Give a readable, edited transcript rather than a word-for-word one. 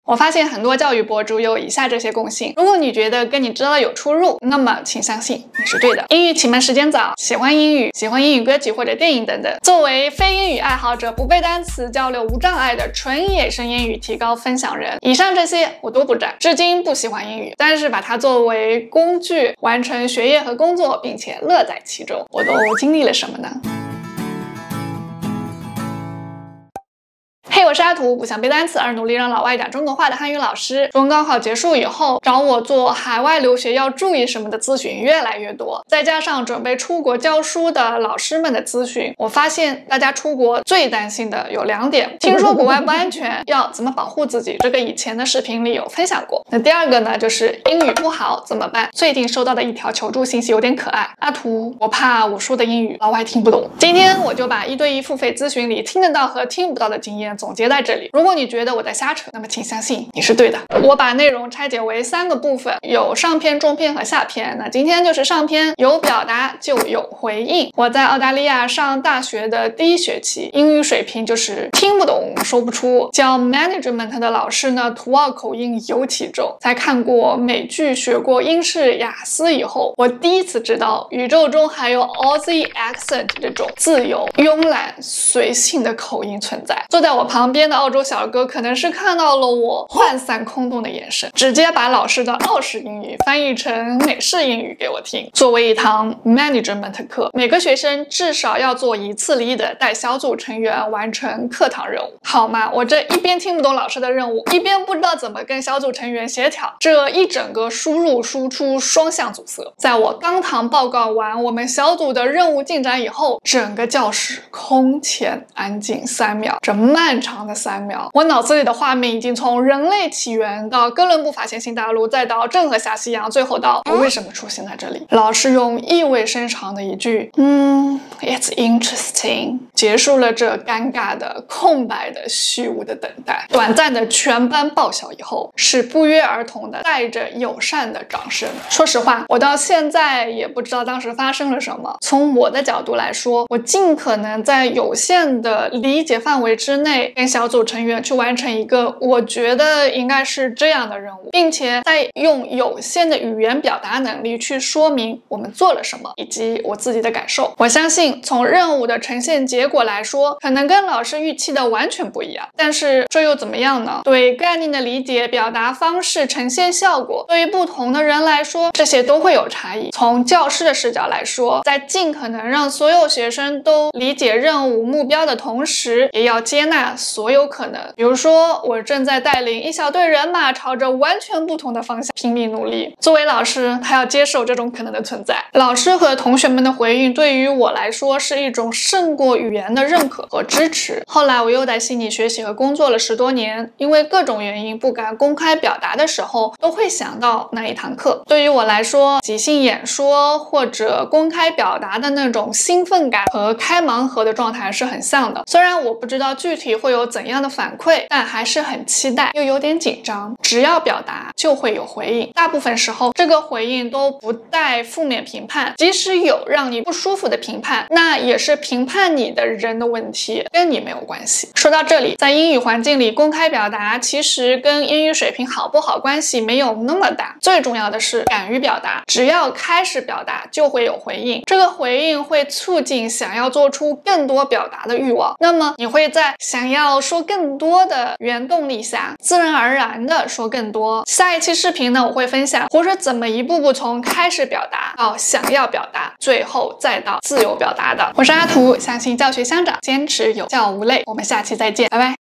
我发现很多教育博主有以下这些共性，如果你觉得跟你知道的有出入，那么请相信你是对的。英语启蒙时间早，喜欢英语，喜欢英语歌曲或者电影等等。作为非英语爱好者，不背单词，交流无障碍的纯野生英语提高分享人，以上这些我都不占。至今不喜欢英语，但是把它作为工具完成学业和工作，并且乐在其中，我都经历了什么呢？嘿，我是阿图，不想背单词而努力让老外讲中国话的汉语老师。中高考结束以后，找我做海外留学要注意什么的咨询越来越多，再加上准备出国教书的老师们的咨询，我发现大家出国最担心的有2点。听说国外不安全，要怎么保护自己？这个以前的视频里有分享过。那第2个呢，就是英语不好怎么办？最近收到的一条求助信息有点可爱，阿图，我怕我说的英语老外听不懂。今天我就把1对1付费咨询里听得到和听不到的经验总结在这里。如果你觉得我在瞎扯，那么请相信你是对的。我把内容拆解为3个部分，有上篇、中篇和下篇。那今天就是上篇，有表达就有回应。我在澳大利亚上大学的第1学期，英语水平就是听不懂说不出。教 management 的老师呢，土澳口音尤其重。在看过美剧、学过英式雅思以后，我第一次知道宇宙中还有 Aussie accent 这种自由、慵懒、随性的口音存在。坐在我旁边的澳洲小哥可能是看到了我涣散空洞的眼神，直接把老师的澳式英语翻译成美式英语给我听。作为一堂 management 课，每个学生至少要做1次 leader， 带小组成员完成课堂任务。好嘛，我这一边听不懂老师的任务，一边不知道怎么跟小组成员协调，这一整个输入输出双向阻塞。在我当堂报告完我们小组的任务进展以后，整个教室空前安静3秒。这漫长的3秒，我脑子里的画面已经从人类起源到哥伦布发现新大陆，再到郑和下西洋，最后到我为什么出现在这里。老师用意味深长的一句It's interesting 结束了这尴尬的空白的虚无的等待。短暂的全班爆笑以后，是不约而同的带着友善的掌声。说实话，我到现在也不知道当时发生了什么。从我的角度来说，我尽可能在有限的理解范围之内跟小组成员去完成一个我觉得应该是这样的任务，并且再用有限的语言表达能力去说明我们做了什么以及我自己的感受。我相信从任务的呈现结果来说，可能跟老师预期的完全不一样，但是这又怎么样呢？对概念的理解、表达方式、呈现效果，对于不同的人来说，这些都会有差异。从教师的视角来说，在尽可能让所有学生都理解任务目标的同时，也要接纳所有可能。比如说，我正在带领一小队人马朝着完全不同的方向拼命努力。作为老师，他要接受这种可能的存在。老师和同学们的回应对于我来说是一种胜过语言的认可和支持。后来我又在悉尼学习和工作了10多年，因为各种原因不敢公开表达的时候，都会想到那一堂课。对于我来说，即兴演说或者公开表达的那种兴奋感和开盲盒的状态是很像的。虽然我不知道具体会有怎样的反馈，但还是很期待，又有点紧张。只要表达就会有回应，大部分时候这个回应都不带负面评判，即使有让你不舒服的评判，那也是评判你的人的问题，跟你没有关系。说到这里，在英语环境里公开表达其实跟英语水平好不好关系没有那么大，最重要的是敢于表达。只要开始表达就会有回应，这个回应会促进想要做出更多表达的欲望，那么你会在想要说更多的原动力下自然而然的说更多。下一期视频呢，我会分享或者怎么一步步从开始表达到想要表达，最后再到自由表达的。我是阿图，相信教学相长，坚持有教无类。我们下期再见，拜拜。